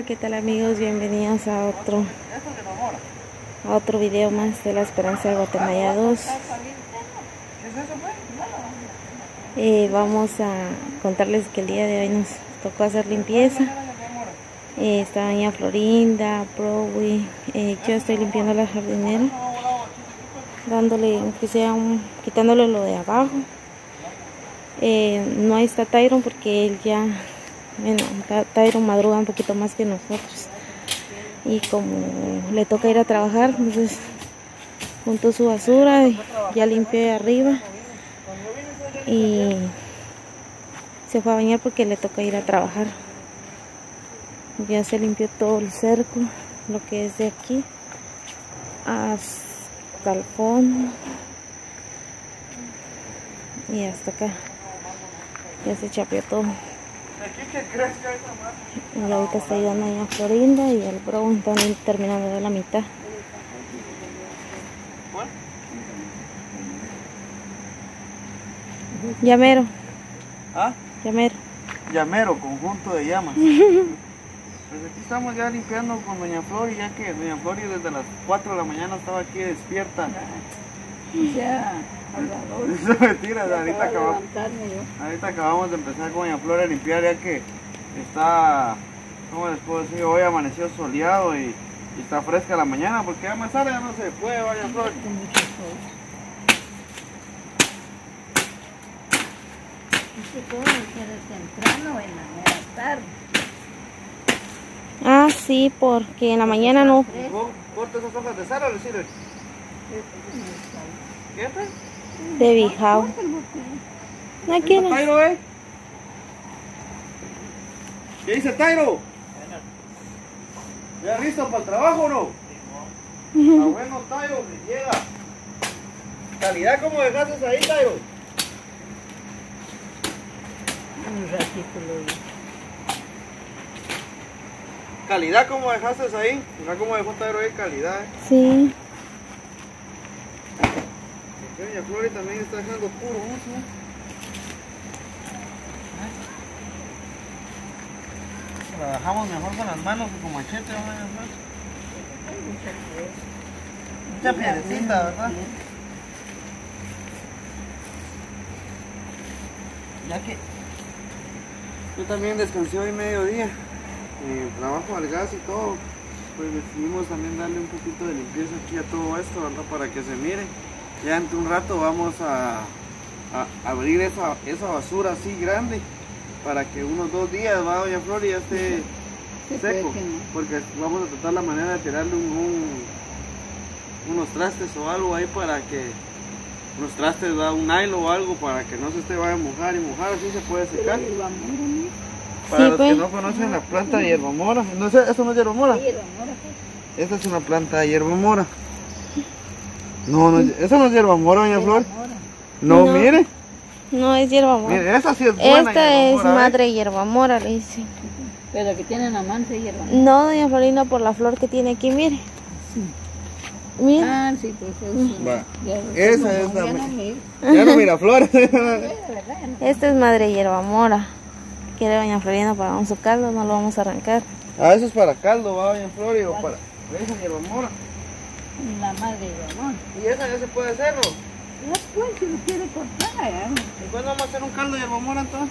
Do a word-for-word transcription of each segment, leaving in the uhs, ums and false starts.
Hola, ¿qué tal amigos? Bienvenidos a otro a otro video más de la Esperanza de Guatemala dos. Eh, vamos a contarles que el día de hoy nos tocó hacer limpieza. Eh, está doña Florinda, Prowi, eh, yo estoy limpiando la jardinera, dándole, aunque sea un, quitándole lo de abajo. Eh, no está Tyron porque él ya, bueno, Tyron madruga un poquito más que nosotros y como le toca ir a trabajar, entonces juntó su basura y ya limpió de arriba y se fue a bañar porque le toca ir a trabajar. Ya se limpió todo el cerco, lo que es de aquí hasta el fondo y hasta acá. Ya se chapeó todo. Y ahorita está ayudando a doña Florinda y el bro está terminando de la mitad. Llamero. ¿Ah? Llamero. Llamero, conjunto de llamas. Pues aquí estamos ya limpiando con doña Flori, ya que doña Flori desde las cuatro de la mañana estaba aquí despierta. Ya, Eso es mentira, ahorita acabamos, ahorita acabamos de empezar con doña Flori a limpiar, ya que está, ¿cómo les puedo decir? Hoy amaneció soleado y, y está fresca la mañana, porque ya más tarde ya no se puede, doña Flori. ¿Se puede hacer temprano o en la media tarde? Ah, sí, porque en la mañana no. ¿Corta esas hojas de sal o le sirve? ¿Qué es? De bijao. Aquí no. Tairo, ¿eh? ¿Qué dice Tairo? ¿Ya listo para el trabajo o no? Está bueno, Tairo, que llega. ¿Calidad cómo dejaste ahí, Tairo? Un ratito lo vi. ¿Calidad cómo dejaste ahí? Mira cómo dejó Tairo ahí, calidad. ¿Eh? Sí. Doña Flori también está dejando puro uso. La dejamos mejor con las manos que con machete, ¿no? Mucha piedrecita, ¿verdad? Ya que yo también descansé hoy mediodía, eh, trabajo al gas y todo, pues decidimos también darle un poquito de limpieza aquí a todo esto, ¿verdad? Para que se mire. Ya entre un rato vamos a, a abrir esa, esa basura así grande para que unos dos días va doña Flor y ya esté seco, porque vamos a tratar la manera de tirarle un, un, unos trastes o algo ahí para que unos trastes, da un nylon o algo para que no se esté vaya a mojar y mojar, así se puede secar. Para Sí, los pues. que no conocen la planta de hierbamora, no, ¿eso no es hierbamora? Esta es una planta de hierbamora. No, no, esa no es hierbamora, doña Flor. No, No. mire. No es hierbamora. Mire, esa sí es buena. Esta es hierbamora, ¿eh? madre hierbamora, le dicen. Pero que tienen amante y hierba. No, doña Florinda, por la flor que tiene aquí, mire. Mire. Ah, sí, pues eso. Va. Ya, Esa no, es la ya me- no miro. Ya no mira flores. De verdad, ya no. Esta es madre hierbamora. Quiere doña Florinda para su caldo, no lo vamos a arrancar. Ah, eso es para caldo, va, doña Flor, o para esa hierbamora. La madre de amor. Y esa ya se puede hacer, ¿no? Ya pues, si lo quiere cortar, ya. ¿Y cuándo vamos a hacer un caldo de hierbamora entonces?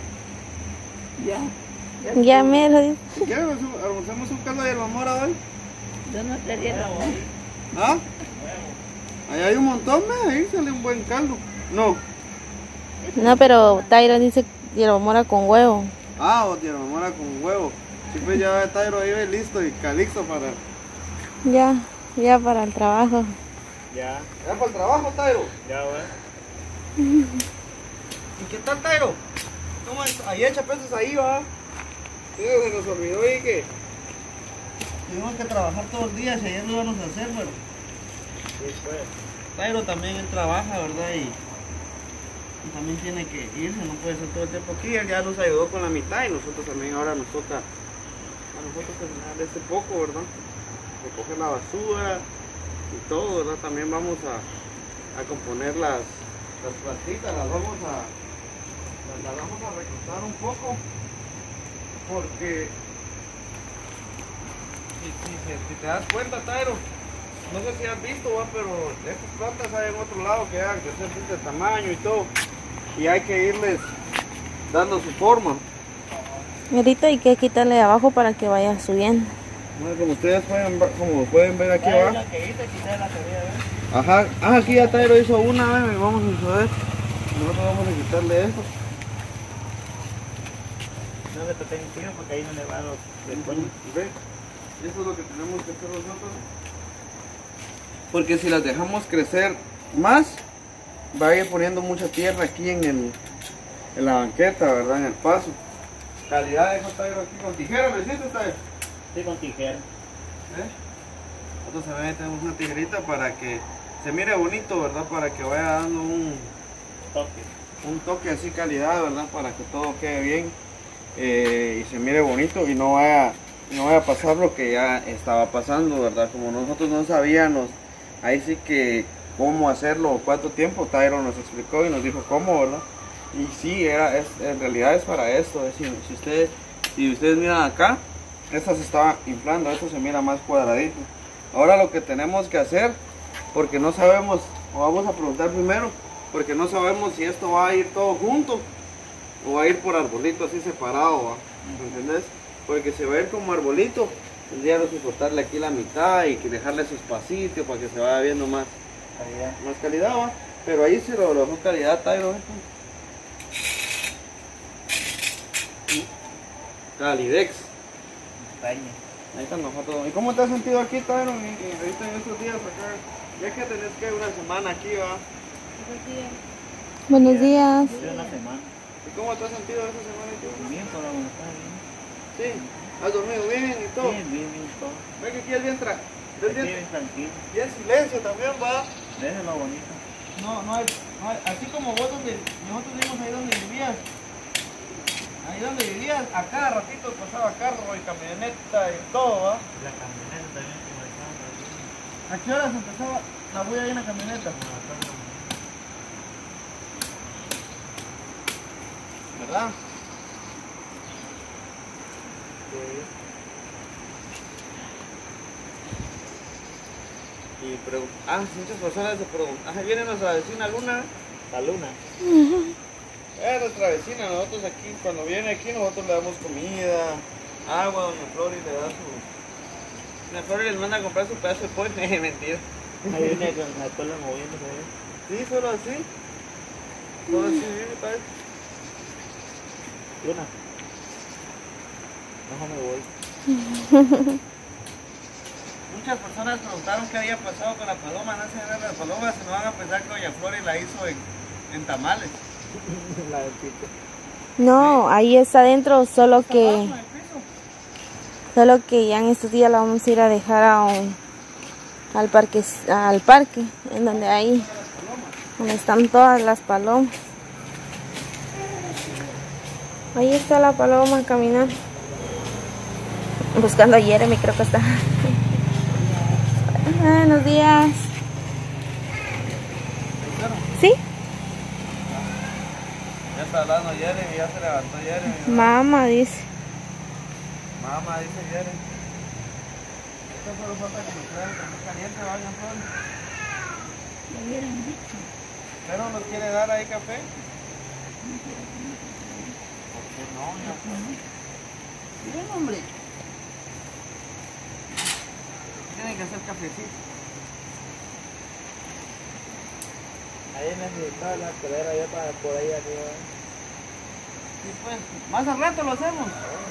Ya. Ya mero, dice. Si quieres, hacemos un caldo de hierbamora hoy. Yo no te diera amor. ¿Ah? Ahí hay un montón, ¿ve? Ahí sale un buen caldo. No. No, pero Tyron dice hierbamora con huevo. Ah, o hierbamora con huevo. Sí, pues ya ve Tairo ahí, ve, listo y calixto para... Ya, ya para el trabajo. Ya. ¿Ya para el trabajo, Tairo? Ya, güey. ¿Y qué tal, Tairo? ¿Cómo es? Ahí echa pesos ahí, va. Sí, se nos olvidó ahí que... Tenemos que trabajar todos los días y ayer lo íbamos a hacer, pero... Sí, pues. Tairo también él trabaja, ¿verdad? Y... y también tiene que irse, no puede ser todo el tiempo aquí. Él ya nos ayudó con la mitad y nosotros también ahora nos toca... A nosotros terminar este poco, ¿verdad? Recoger la basura y todo, ¿verdad? También vamos a, a componer las, las plantitas, las vamos a las, las vamos a recortar un poco porque si, si, si, si te das cuenta, Tairo, no sé si has visto, ¿va? Pero estas plantas hay en otro lado que hagan crecer de tamaño y todo. Y hay que irles dando su forma. Ahorita hay que quitarle de abajo para que vaya subiendo. Bueno, como ustedes pueden, como pueden ver aquí abajo. Ajá, ah, aquí ya Tairo hizo una, ¿eh? Vamos a suceder. Nosotros vamos a quitarle esto. No le toquen tiro porque ahí no le va a los después. ¿Ve? Eso es lo que tenemos que hacer nosotros. Porque si las dejamos crecer más, va a ir poniendo mucha tierra aquí en, el, en la banqueta, ¿verdad? En el paso. Calidad de Tairo aquí con tijera, ¿me hiciste, Tairo? Sí, con tijera. ¿Eh? Nosotros también tenemos una tijerita para que se mire bonito, ¿verdad? Para que vaya dando un toque. Un toque así calidad, ¿verdad? Para que todo quede bien eh, y se mire bonito y no vaya, no vaya a pasar lo que ya estaba pasando, ¿verdad? Como nosotros no sabíamos, ahí sí que cómo hacerlo o cuánto tiempo, Tairo nos explicó y nos dijo cómo, ¿verdad? Y sí, era, es, en realidad es para esto, es, si, si, ustedes, si ustedes miran acá, esta se estaba inflando, esto se mira más cuadradito. Ahora lo que tenemos que hacer, porque no sabemos, o vamos a preguntar primero, porque no sabemos si esto va a ir todo junto o va a ir por arbolito así separado, ¿va? ¿Entendés? Porque si va a ir como arbolito, tendríamos que cortarle aquí la mitad y que dejarle su espacito para que se vaya viendo más calidad, más calidad, ¿va? Pero ahí se lo dejó calidad, Tairo. Calidex. Ahí están nosotros. ¿Y cómo te has sentido aquí, Tairo? Ahorita en estos días acá, ya que tenés que una semana aquí, ¿va? Buenos días. Una semana. ¿Y cómo te has sentido esta semana? Bien, por la voluntad, bien. Sí, has dormido bien y todo. Bien, bien, bien, todo. Ve que aquí es bien, tra es bien, bien tranquilo. bien silencio también, va. Déjalo lo bonito. No, no hay, no hay, así como vos donde, nosotros vivimos ahí donde vivías. Ahí donde vivías, a cada ratito pasaba carro y camioneta y todo, va. La camioneta también que marcaba. ¿A qué horas empezaba la bulla ahí en la camioneta? ¿Verdad? Y pregun ah, muchas personas se preguntan, ah, viene nuestra vecina Luna. La luna. Es nuestra vecina, nosotros aquí, cuando viene aquí, nosotros le damos comida, agua, doña Flori le da su... Doña Flori les manda a comprar su pedazo de pollo, mentira. Ahí viene con la cola moviéndose. Sí, solo así. Solo así viene, padre. Luna. No me voy. Muchas personas preguntaron qué había pasado con la paloma, no se ve la paloma, se no van a pensar que doña Flori la hizo en, en tamales. La del pico. No, ahí está adentro, solo que solo que ya en estos días la vamos a ir a dejar a un, al parque al parque en donde ahí donde están todas las palomas. Ahí está la paloma caminando buscando a Jeremy, creo que está. Buenos días. ¿Sí? Ya está hablando Jeremy, ya se levantó Jeremy, ¿no? Mamá dice. Mamá dice Jeremy. Esto solo falta que nos traigan café caliente, vayan todos. ¿Pero nos quiere dar ahí café? ¿Por qué no? Ya miren, hombre. Tienen que hacer cafecito. Ahí necesitaba la escalera ya para por ahí arriba. Sí, pues. Más al rato lo hacemos.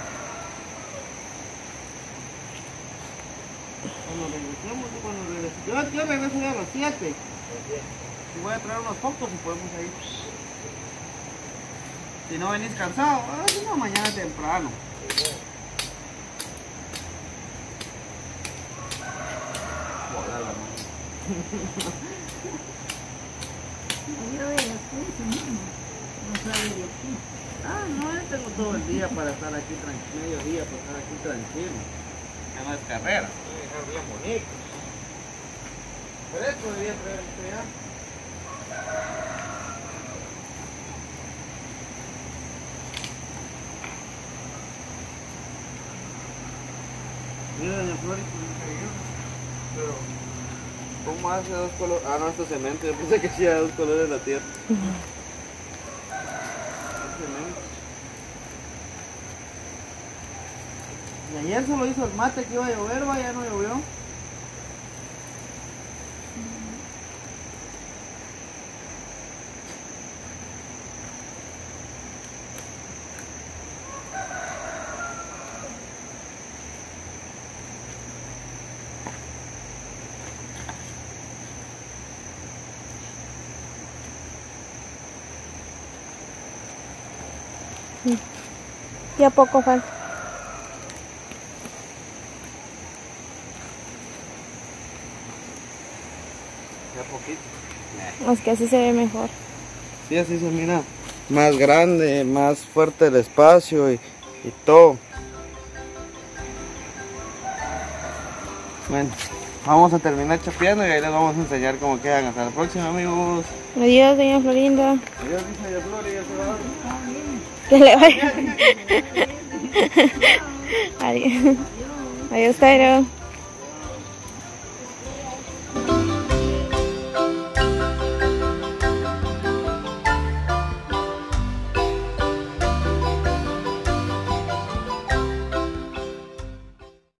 Cuando regresemos, cuando regresemos. Yo, yo regreso ya a las siete. Y voy a traer unos pocos y podemos ir. Si no venís cansado, ah, si no, mañana temprano. Hola, la mano. Ah, no, yo tengo todo el día para estar aquí tranquilo, medio día para estar aquí tranquilo. Ya no es carrera, voy a dejar bien bonito. Por eso debía traer esto ya. Mira, doña Flori, pero ¿cómo hace dos colores? Ah, no, esto es cemento. Yo pensé que sí era dos colores de la tierra. Uh -huh. Es cemento. Y ayer solo hizo el mate que iba a llover, va, ya no llovió. Ya poco falta. Ya poquito. Es que así se ve mejor. Sí, así se mira más grande, más fuerte el espacio y, y todo. Bueno, vamos a terminar chapeando y ahí les vamos a enseñar cómo quedan. Hasta la próxima, amigos. Adiós, doña Florinda. Adiós, dice doña Flori, ya se va. Que le vaya. Adiós. Adiós, Tairo.